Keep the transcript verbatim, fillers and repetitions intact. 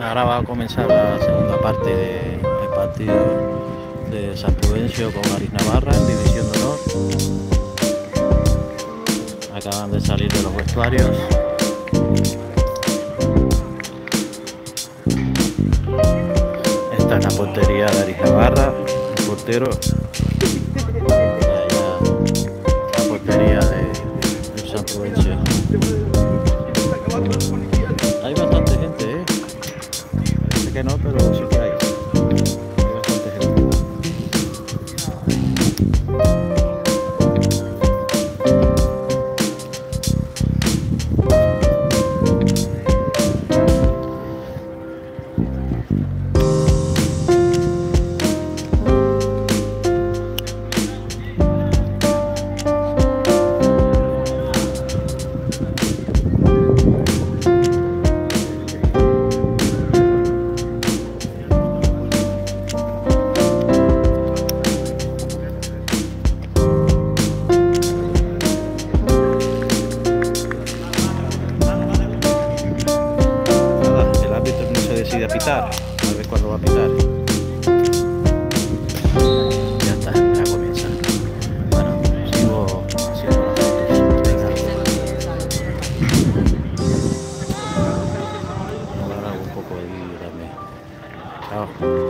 Ahora va a comenzar la segunda parte del partido de San Prudencio con Aris Navarra en División de Honor. Acaban de salir de los vestuarios. Esta es la portería de Aris Navarra, el portero. Y allá la portería de, de San Prudencio. Hay bastante gente, ¿eh? Parece que no, pero sí que hay. Hay bastante gente. Decide a pitar, a ver cuándo va a pitar. Ya está, ya comienza. Bueno, sigo haciendo las fotos. Venga. Ahora hago un poco de vídeo también. Chao.